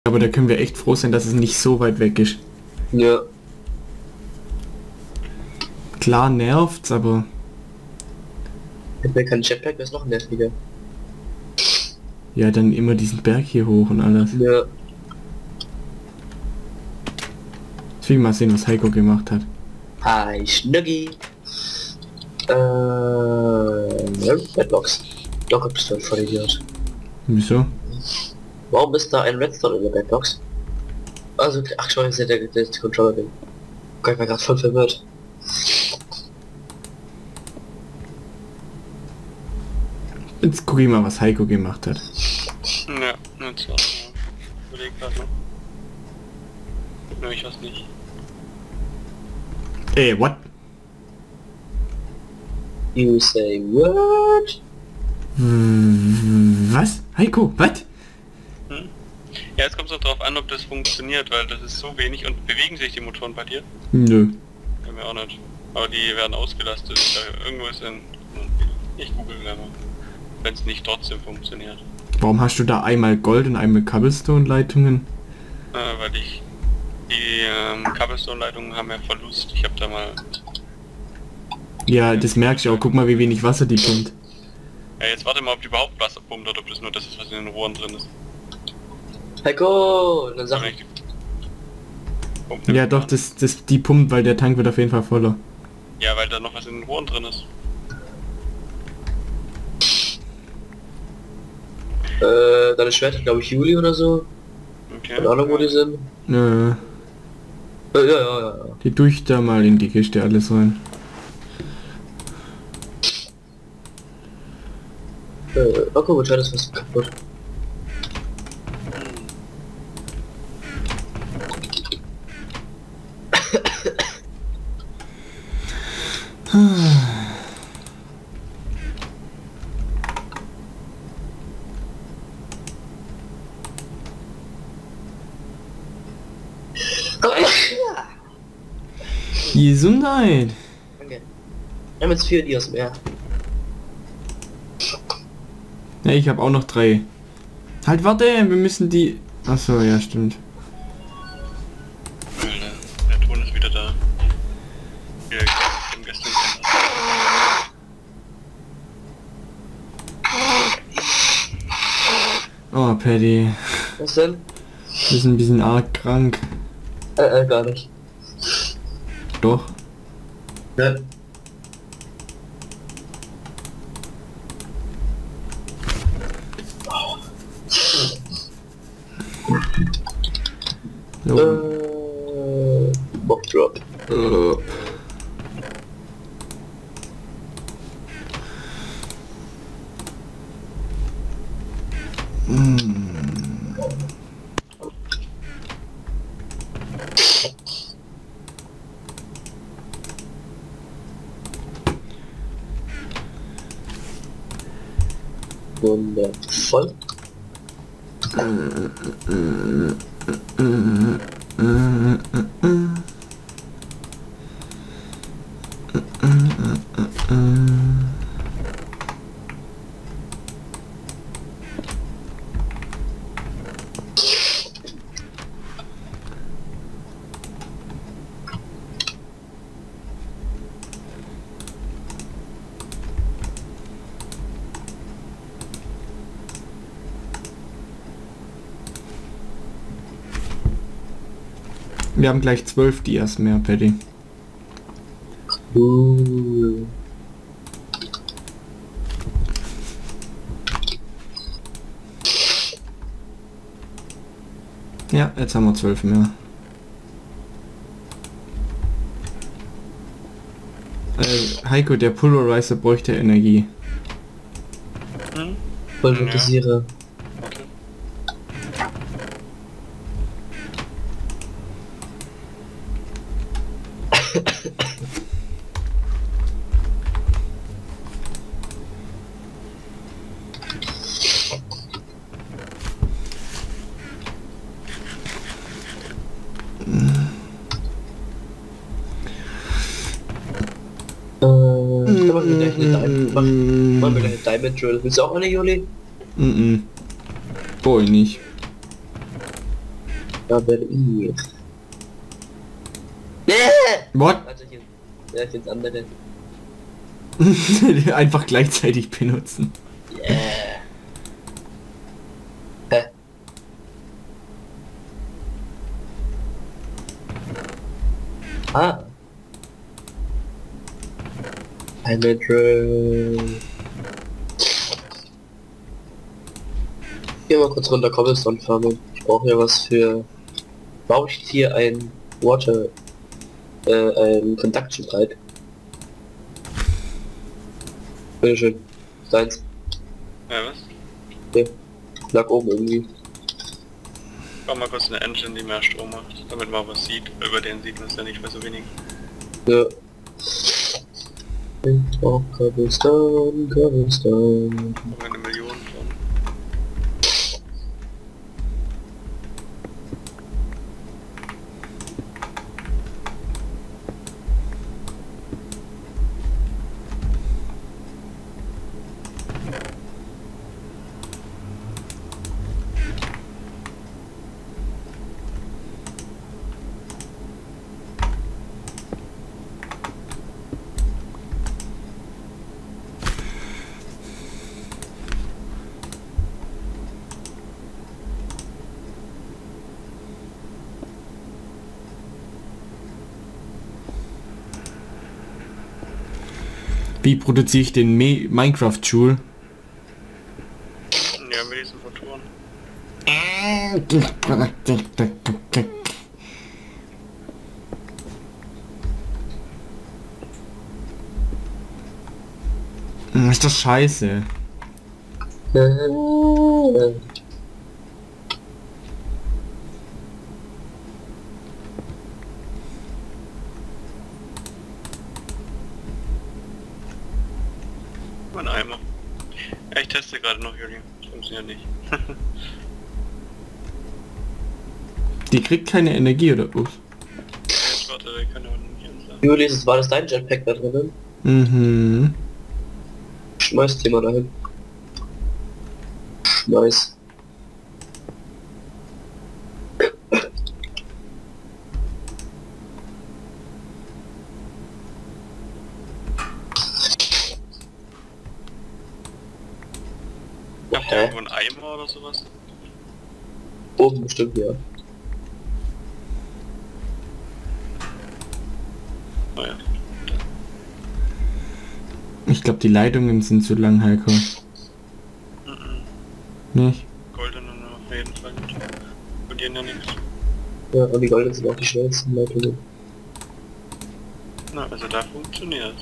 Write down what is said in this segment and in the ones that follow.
Aber da können wir echt froh sein, dass es nicht so weit weg ist. Ja. Klar nervt's, aber... Hätten wir keinen Jetpack, wäre es noch nerviger. Ja, dann immer diesen Berg hier hoch und alles. Ja. Jetzt will ich mal sehen, was Heiko gemacht hat. Hi, Schnuggi. Bedbox. Doch, bist du ein Vollidiot. Wieso? Warum ist da ein Redstone in der Bedbox? Also, ach schau, ist ja der Controller-Ding. Gott, ich war gerade voll verwirrt. Jetzt guck ich mal, was Heiko gemacht hat. Ja, jetzt war überleg grad noch. Nö, ich weiß nicht. Ey, what? You say what? Was? Heiko, was? Ja, jetzt kommt es noch drauf an, ob das funktioniert, weil das ist so wenig und bewegen sich die Motoren bei dir? Nö. Ja, mir auch nicht. Aber die werden ausgelastet. Irgendwo ist in... Ich google gleich mal. Wenn es nicht trotzdem funktioniert. Warum hast du da einmal Gold und einmal Cobblestone-Leitungen? Weil ich... Die Cobblestone-Leitungen haben ja Verlust. Ich habe da mal... Ja, das merkst du auch. Guck mal, wie wenig Wasser die pumpt. Ja, jetzt warte mal, ob die überhaupt Wasser pumpt oder ob das nur das ist, was in den Rohren drin ist. Heiko! Dann sag Aber ich. ich... Pumpt Ja, nämlich doch, gar die pumpt, weil der Tank wird auf jeden Fall voller. nicht. Ja, weil da noch was in den Rohren drin ist. Deine Schwerte, glaube ich, Juli oder so. Okay. Keine Ahnung, wo die sind. Ja, Ja. die durch da mal in die Kiste alles rein. Okay, gut, schade, ist was kaputt. Gesundheit! Danke. Wir haben jetzt 4 Dias mehr. Ja, ich habe auch noch 3. Halt, warte, wir müssen die... Achso, ja, stimmt. Alter, der Ton ist wieder da. Ja, ich hab gestern Oh, Paddy. Was denn? Wir sind ein bisschen arg krank. Gar nicht. Doch. Ja. Bob Drop. Wundervoll. Wir haben gleich 12 Dias mehr, Paddy. Cool. Ja, jetzt haben wir 12 mehr. Heiko, der Pulverizer bräuchte Energie. Pulverisiere. Okay. Machen wir gleich eine Diamond Drill. Willst du auch eine, Juli? Brauche ich nicht. Aber ich. What? Also hier. Ja, ich ins andere. Einfach gleichzeitig benutzen. Yeah. Hä? Ah. Ein Metro. Geh mal kurz runter Cobblestone farmen. Ich brauche ja was für... Baue ich hier ein Water... ein Conduction Pipe. Bitteschön. Deins. Ja, was? Hier. Lag oben irgendwie. Mach mal kurz eine Engine, die mehr Strom macht, damit man was sieht. Über den sieht man es ja nicht mehr so wenig. Ja. Ich brauch Cobblestone, Cobblestone. Brauchen wir 1 Million von. Wie produziere ich den Minecraft Joule? Ja, mit diesen Motoren. Ist das scheiße. Mein Eimer. Ja, ich teste gerade noch, Juli. Funktioniert nicht. Die kriegt keine Energie oder was? Jetzt warte, wir können auch nicht ansagen. Julius, war das dein Jetpack da drinnen? Mhm. Schmeiß die mal dahin. Schmeiß. Habt ihr irgendwo einen Eimer oder sowas? Oben bestimmt, ja. Oh ja. Ich glaube, die Leitungen sind zu lang, Heiko. Nicht? Goldene auf jeden Fall nicht. Verlieren ja nichts. Ja, und die Golden sind auch die schnellsten Leitungen. Na, also da funktioniert.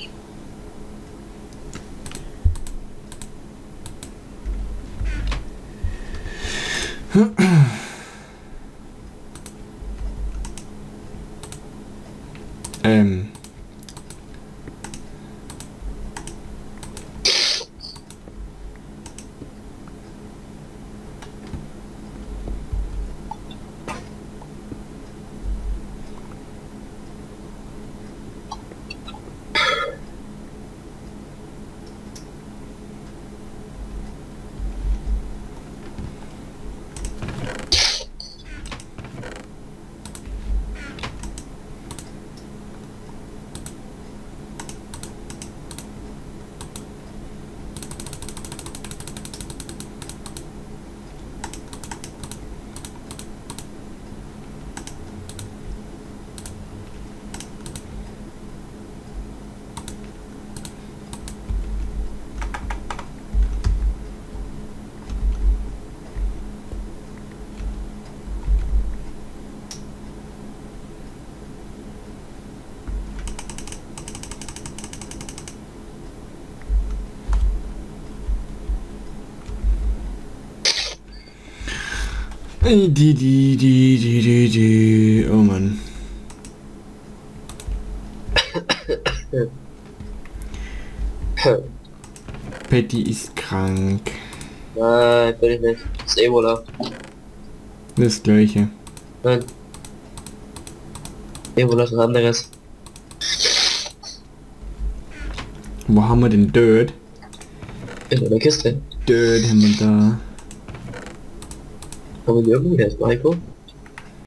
Oh Mann. Patty ist krank. Nein, bin ich nicht. Das ist Ebola. Das gleiche. Nein. Ebola ist was anderes. Wo haben wir den Dirt? In einer Kiste. Dirt haben wir da. Haben wir die irgendwie helfen, Heiko?